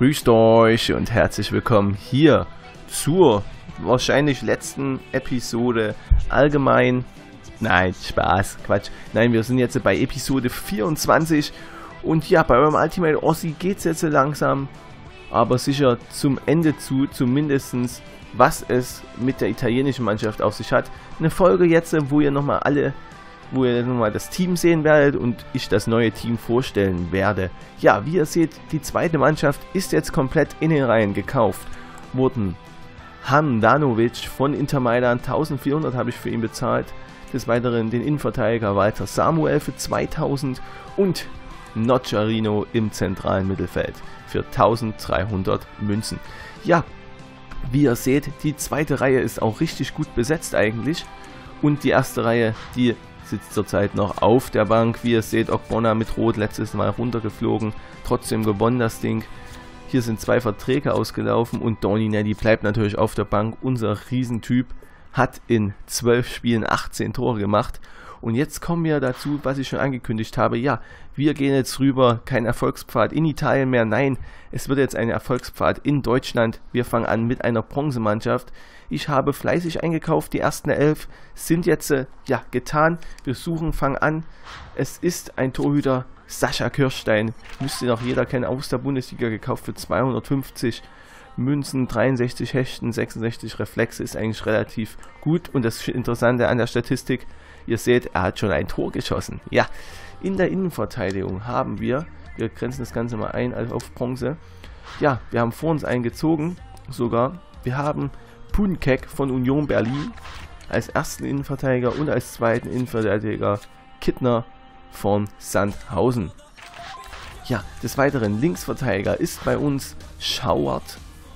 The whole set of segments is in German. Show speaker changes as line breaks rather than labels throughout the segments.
Grüßt euch und herzlich willkommen hier zur wahrscheinlich letzten Episode allgemein. Nein, Spaß, Quatsch. Nein, wir sind jetzt bei Episode 24 und ja, bei eurem Ultimate Aussie geht es jetzt langsam, aber sicher zum Ende zu, zumindestens was es mit der italienischen Mannschaft auf sich hat. Eine Folge jetzt, wo ihr nochmal das Team sehen werdet und ich das neue Team vorstellen werde. Ja, wie ihr seht, die zweite Mannschaft ist jetzt komplett in den Reihen gekauft. Wurden Handanovic von Inter Mailand, 1400 habe ich für ihn bezahlt. Des Weiteren den Innenverteidiger Walter Samuel für 2000 und Nocciarino im zentralen Mittelfeld für 1300 Münzen. Ja, wie ihr seht, die zweite Reihe ist auch richtig gut besetzt eigentlich. Und die erste Reihe, die sitzt zurzeit noch auf der Bank. Wie ihr seht, Ogbonna mit Rot letztes Mal runtergeflogen, trotzdem gewonnen das Ding. Hier sind 2 Verträge ausgelaufen und Doninelli bleibt natürlich auf der Bank. Unser Riesentyp hat in 12 Spielen 18 Tore gemacht. Und jetzt kommen wir dazu, was ich schon angekündigt habe. Ja, wir gehen jetzt rüber, kein Erfolgspfad in Italien mehr. Nein, es wird jetzt ein Erfolgspfad in Deutschland. Wir fangen an mit einer Bronzemannschaft. Ich habe fleißig eingekauft, die ersten 11 sind jetzt getan. Wir fangen an. Es ist ein Torhüter, Sascha Kirstein, müsste noch jeder kennen, aus der Bundesliga gekauft für 250 Münzen, 63 Hechten, 66 Reflexe, ist eigentlich relativ gut. Und das Interessante an der Statistik, ihr seht, er hat schon ein Tor geschossen. Ja, in der Innenverteidigung haben wir grenzen das Ganze mal ein auf Bronze. Ja, wir haben vor uns eingezogen, sogar. Wir haben Punkek von Union Berlin als ersten Innenverteidiger und als zweiten Innenverteidiger Kittner von Sandhausen. Ja, des Weiteren Linksverteidiger ist bei uns Scheuerte.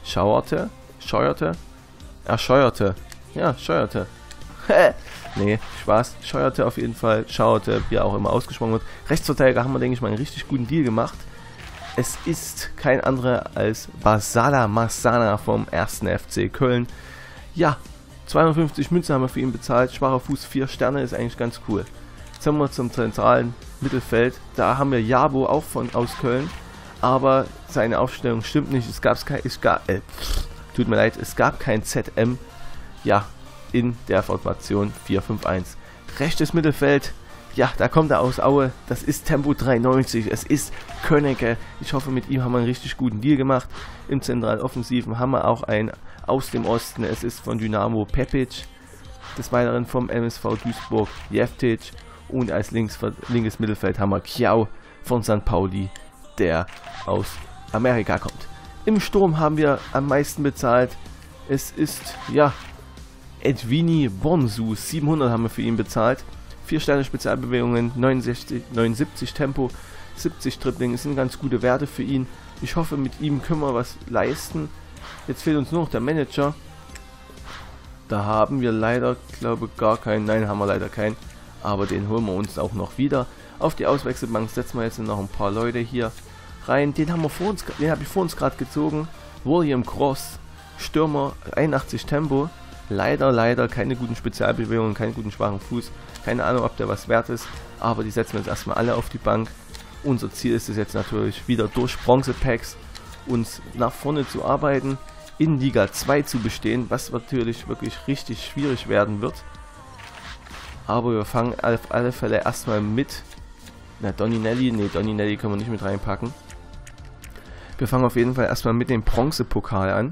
Nee, Spaß. Scheuerte auf jeden Fall. Scheuerte, wie auch immer ausgesprochen wird. Rechtsverteidiger haben wir, denke ich mal, einen richtig guten Deal gemacht. Es ist kein anderer als Basala Massana vom 1. FC Köln. Ja, 250 Münzen haben wir für ihn bezahlt. Schwacher Fuß, 4 Sterne, ist eigentlich ganz cool. Jetzt haben wir zum zentralen Mittelfeld. Da haben wir Jabo auch aus Köln. Aber seine Aufstellung stimmt nicht. Es gab kein ZM. Ja, in der Formation 4-5-1. Rechtes Mittelfeld. Ja, da kommt er aus Aue. Das ist Tempo 93. Es ist Könnecke. Ich hoffe, mit ihm haben wir einen richtig guten Deal gemacht. Im Zentraloffensiven haben wir auch einen aus dem Osten. Es ist von Dynamo Pepic. Des Weiteren vom MSV Duisburg Jeftic. Und als linkes Mittelfeld haben wir Kiao von St. Pauli, der aus Amerika kommt. Im Sturm haben wir am meisten bezahlt. Es ist, ja, Edwini Bonsu. 700 haben wir für ihn bezahlt. 4 Sterne Spezialbewegungen, 79 Tempo, 70 Dribbling, das sind ganz gute Werte für ihn. Ich hoffe, mit ihm können wir was leisten. Jetzt fehlt uns nur noch der Manager. Da haben wir leider, glaube ich, gar keinen. Nein, haben wir leider keinen. Aber den holen wir uns auch noch wieder. Auf die Auswechselbank setzen wir jetzt noch ein paar Leute hier rein. Den habe ich vor uns gerade gezogen. William Cross, Stürmer, 81 Tempo. Leider keine guten Spezialbewegungen, keinen guten schwachen Fuß. Keine Ahnung, ob der was wert ist, aber die setzen wir jetzt erstmal alle auf die Bank. Unser Ziel ist es jetzt natürlich wieder durch Bronze-Packs uns nach vorne zu arbeiten, in Liga 2 zu bestehen, was natürlich wirklich richtig schwierig werden wird. Aber wir fangen auf alle Fälle erstmal mit Doninelli können wir nicht mit reinpacken. Wir fangen auf jeden Fall erstmal mit dem Bronzepokal an.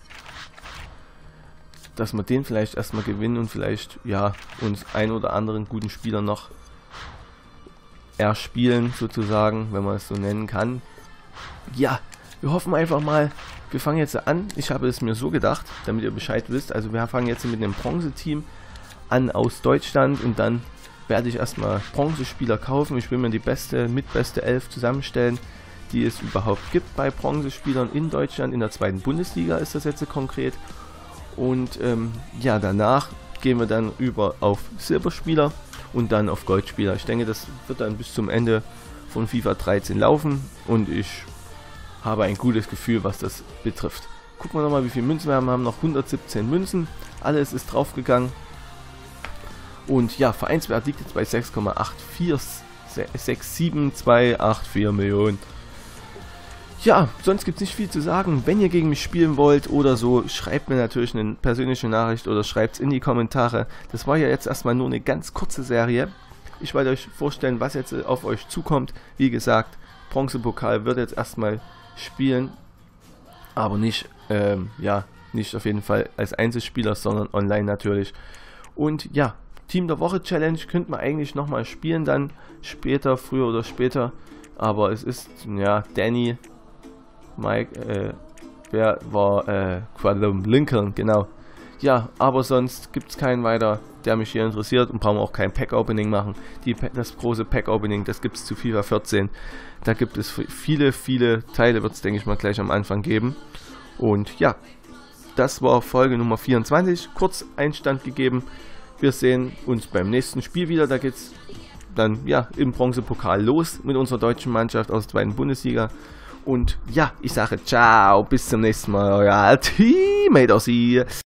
Dass wir den vielleicht erstmal gewinnen und vielleicht, ja, uns einen oder anderen guten Spieler noch erspielen, sozusagen, wenn man es so nennen kann. Ja, wir hoffen einfach mal, wir fangen jetzt an. Ich habe es mir so gedacht, damit ihr Bescheid wisst. Also wir fangen jetzt mit einem Bronze-Team an aus Deutschland und dann werde ich erstmal Bronzespieler kaufen. Ich will mir die beste 11 zusammenstellen, die es überhaupt gibt bei Bronzespielern in Deutschland. In der 2. Bundesliga ist das jetzt konkret. Und ja, danach gehen wir dann über auf Silberspieler und dann auf Goldspieler. Ich denke, das wird dann bis zum Ende von FIFA 13 laufen und ich habe ein gutes Gefühl, was das betrifft. Gucken wir nochmal, wie viele Münzen wir haben. Wir haben noch 117 Münzen. Alles ist draufgegangen. Und ja, Vereinswert liegt jetzt bei 6,847, 284 Millionen. Ja, sonst gibt es nicht viel zu sagen. Wenn ihr gegen mich spielen wollt oder so, schreibt mir natürlich eine persönliche Nachricht oder schreibt es in die Kommentare. Das war ja jetzt erstmal nur eine ganz kurze Serie. Ich wollte euch vorstellen, was jetzt auf euch zukommt. Wie gesagt, Bronzepokal wird jetzt erstmal spielen, aber nicht, nicht auf jeden Fall als Einzelspieler, sondern online natürlich. Und ja, Team der Woche Challenge könnte man eigentlich nochmal spielen dann später, früher oder später. Aber es ist, ja, Danny, Mike, wer war, Lincoln, genau. Ja, aber sonst gibt es keinen weiter, der mich hier interessiert, und brauchen wir auch kein Pack-Opening machen. Das große Pack-Opening, das gibt es zu FIFA 14. Da gibt es viele, viele Teile, wird es, denke ich mal, gleich am Anfang geben. Und ja, das war Folge Nummer 24, kurz Einstand gegeben. Wir sehen uns beim nächsten Spiel wieder, da geht es dann ja im Bronzepokal los mit unserer deutschen Mannschaft aus der 2. Bundesliga. Und ja, ich sage ciao, bis zum nächsten Mal, euer Teammate aus hier.